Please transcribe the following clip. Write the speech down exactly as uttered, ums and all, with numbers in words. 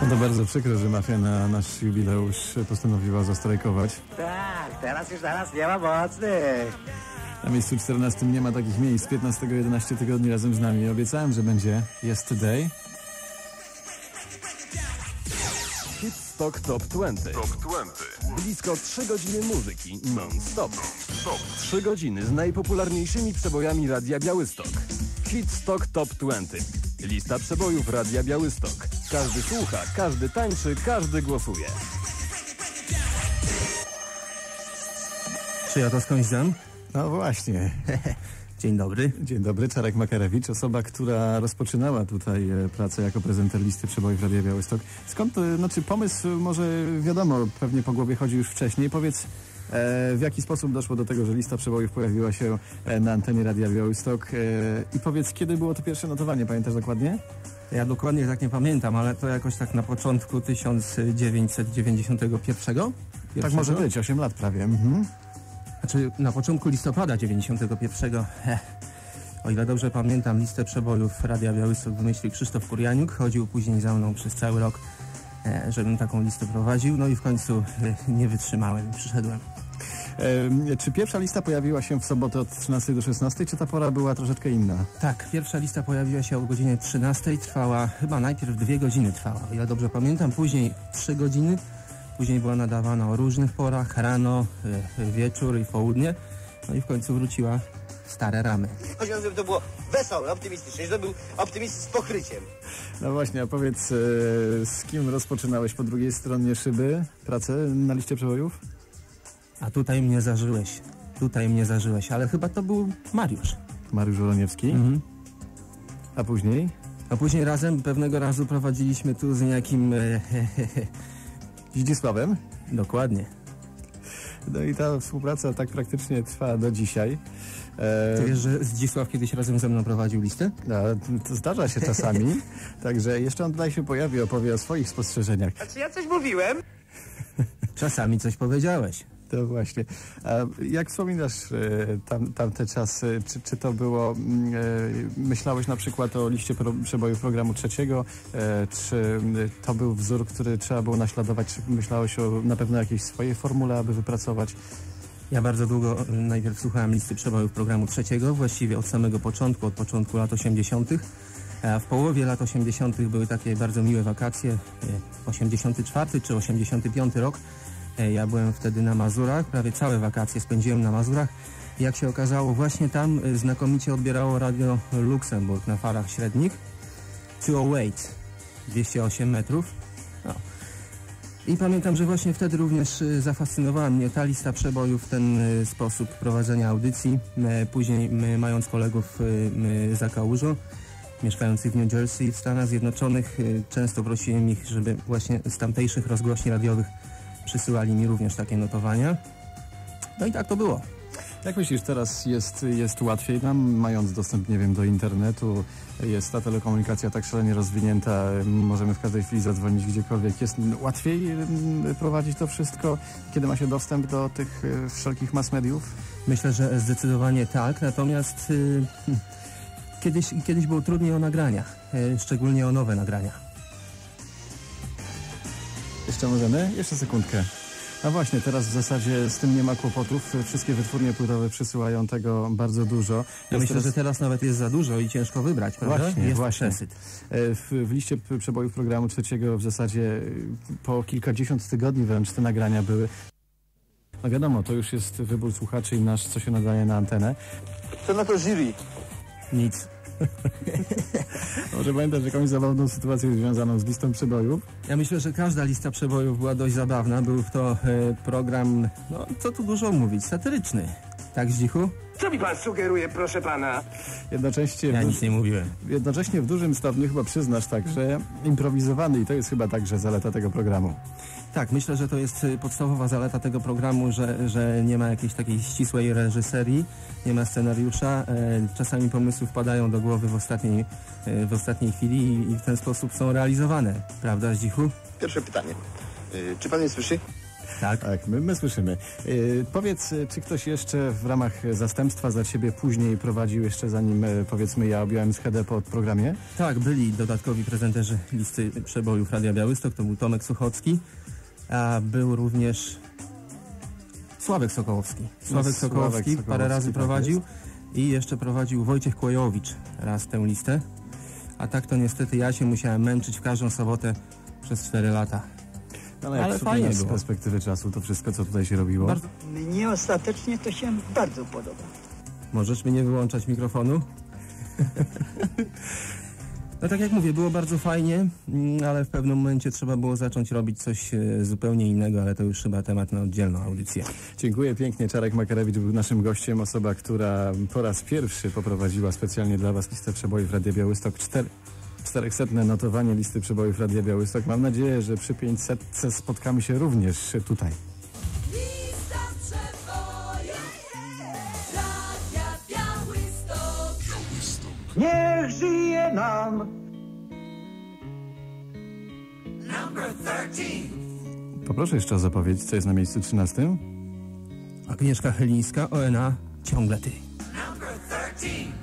No to bardzo przykro, że mafia na nasz jubileusz postanowiła zastrajkować. Tak, teraz już na nas nie ma mocnych. Na miejscu czternastym nie ma takich miejsc. piętnastego jedenaście tygodni razem z nami. Obiecałem, że będzie Yesterday. Hitstock Top dwadzieścia. Top dwadzieścia. Blisko trzy godziny muzyki non-stop. trzy godziny z najpopularniejszymi przebojami Radia Białystok. Hitstock Top dwadzieścia. Lista przebojów Radia Białystok. Każdy słucha, każdy tańczy, każdy głosuje. Czy ja to skądś znam? No właśnie. Dzień dobry. Dzień dobry, Czarek Makarewicz, osoba, która rozpoczynała tutaj pracę jako prezenter listy przebojów Radia Białystok. Skąd, znaczy pomysł może wiadomo, pewnie po głowie chodzi już wcześniej. Powiedz, e, w jaki sposób doszło do tego, że lista przebojów pojawiła się na antenie Radia Białystok e, i powiedz, kiedy było to pierwsze notowanie, pamiętasz dokładnie? Ja dokładnie tak nie pamiętam, ale to jakoś tak na początku tysiąc dziewięćset dziewięćdziesiątego pierwszego? Tak może być, osiem lat prawie. Mhm. Znaczy na początku listopada dziewięćdziesiątego pierwszego. Heh. O ile dobrze pamiętam, listę przebojów Radia Białystok wymyślił Krzysztof Kurjaniuk. Chodził później za mną przez cały rok, e, żebym taką listę prowadził. No i w końcu e, nie wytrzymałem i przyszedłem. E, czy pierwsza lista pojawiła się w sobotę od trzynastej do szesnastej, czy ta pora była troszeczkę inna? Tak, pierwsza lista pojawiła się o godzinie trzynastej. Trwała, chyba najpierw dwie godziny trwała. O ile dobrze pamiętam, później trzy godziny. Później była nadawana o różnych porach, rano, y, wieczór i południe. No i w końcu wróciła w stare ramy. Chodzi o to, żeby to było wesołe, optymistyczne, że to był optymizm z pokryciem. No właśnie, a powiedz, e, z kim rozpoczynałeś po drugiej stronie szyby pracę na liście przebojów? A tutaj mnie zażyłeś, tutaj mnie zażyłeś, ale chyba to był Mariusz. Mariusz Żoloniewski. Mhm. A później? A później razem pewnego razu prowadziliśmy tu z niejakim... E, he, he, he. Zdzisławem? Dokładnie. No i ta współpraca tak praktycznie trwa do dzisiaj. E... Ty wiesz, że Zdzisław kiedyś razem ze mną prowadził listę? No, to zdarza się czasami. Także jeszcze on tutaj się pojawi, opowie o swoich spostrzeżeniach. A czy ja coś mówiłem? Czasami coś powiedziałeś. To właśnie. A jak wspominasz e, tam, tamte czasy? Czy, czy to było... E, myślałeś na przykład o liście pro, przebojów programu trzeciego? E, czy to był wzór, który trzeba było naśladować? Czy myślałeś o na pewno jakiejś swojej formule, aby wypracować? Ja bardzo długo najpierw słuchałem listy przebojów programu trzeciego, właściwie od samego początku, od początku lat osiemdziesiątych. A w połowie lat osiemdziesiątych były takie bardzo miłe wakacje, osiemdziesiąty czwarty czy osiemdziesiąty piąty rok. Ja byłem wtedy na Mazurach, prawie całe wakacje spędziłem na Mazurach. Jak się okazało, właśnie tam znakomicie odbierało Radio Luksemburg na falach średnich. dwieście osiem, dwieście osiem metrów. No. I pamiętam, że właśnie wtedy również zafascynowała mnie ta lista przebojów, ten sposób prowadzenia audycji. Później, mając kolegów za kałużą, mieszkających w New Jersey w Stanach Zjednoczonych, często prosiłem ich, żeby właśnie z tamtejszych rozgłośni radiowych przysyłali mi również takie notowania. No i tak to było. Jak myślisz, teraz jest, jest łatwiej nam, mając dostęp, nie wiem, do internetu, jest ta telekomunikacja tak szalenie rozwinięta, możemy w każdej chwili zadzwonić gdziekolwiek. Jest łatwiej prowadzić to wszystko, kiedy ma się dostęp do tych wszelkich mass mediów? Myślę, że zdecydowanie tak, natomiast yy, kiedyś, kiedyś było trudniej o nagrania, yy, szczególnie o nowe nagrania. Jeszcze możemy? Jeszcze sekundkę. No właśnie, teraz w zasadzie z tym nie ma kłopotów. Wszystkie wytwórnie płytowe przysyłają tego bardzo dużo. Ja jest myślę, teraz... że teraz nawet jest za dużo i ciężko wybrać, prawda? Właśnie, jest właśnie. przesyt. W, w liście przebojów programu trzeciego w zasadzie po kilkadziesiąt tygodni wręcz te nagrania były. No wiadomo, to już jest wybór słuchaczy i nasz, co się nadaje na antenę. Co na to jury? Nic. Może pamiętasz jakąś zabawną sytuację związaną z listą przebojów? Ja myślę, że każda lista przebojów była dość zabawna. Był to e, program, no co tu dużo mówić, satyryczny. Tak, Zdzichu? Co mi pan sugeruje, proszę pana? Jednocześnie, Ja w, nic nie mówiłem. jednocześnie w dużym stopniu chyba przyznasz także improwizowany i to jest chyba także zaleta tego programu. Tak, myślę, że to jest podstawowa zaleta tego programu, że, że nie ma jakiejś takiej ścisłej reżyserii, nie ma scenariusza. E, czasami pomysły wpadają do głowy w ostatniej, e, w ostatniej chwili i, i w ten sposób są realizowane. Prawda, Zdzichu? Pierwsze pytanie. Yy, czy pan mnie słyszy? Tak. Tak, my, my słyszymy. Yy, powiedz, y, czy ktoś jeszcze w ramach zastępstwa za ciebie później prowadził, jeszcze zanim y, powiedzmy ja objąłem schedę po programie? Tak, byli dodatkowi prezenterzy listy przebojów Radia Białystok, to był Tomek Suchocki, a był również Sławek Sokołowski. Sławek No, Sokołowski Sławek Sokołowski, parę razy tak prowadził jest. i jeszcze prowadził Wojciech Kłojowicz raz tę listę. A tak to niestety ja się musiałem męczyć w każdą sobotę przez cztery lata. No, jak Ale wspominasz fajnie z było. perspektywy czasu to wszystko, co tutaj się robiło. Bardzo... Mnie ostatecznie to się bardzo podoba. Możesz mi nie wyłączać mikrofonu? No tak jak mówię, było bardzo fajnie, mm, ale w pewnym momencie trzeba było zacząć robić coś e, zupełnie innego, ale to już chyba temat na oddzielną audycję. Dziękuję pięknie. Czarek Makarewicz był naszym gościem. Osoba, która po raz pierwszy poprowadziła specjalnie dla Was listę przebojów Radia Białystok. Cztery, czterechsetne notowanie listy przebojów Radia Białystok. Mam nadzieję, że przy pięćsetce spotkamy się również tutaj. Lista przebojów Radia Białystok. Niech żyje nam! Number thirteen. Poproszę jeszcze o zapowiedź, co jest na miejscu trzynastym. Agnieszka Chylińska, O N A, ciągle ty. Number thirteen.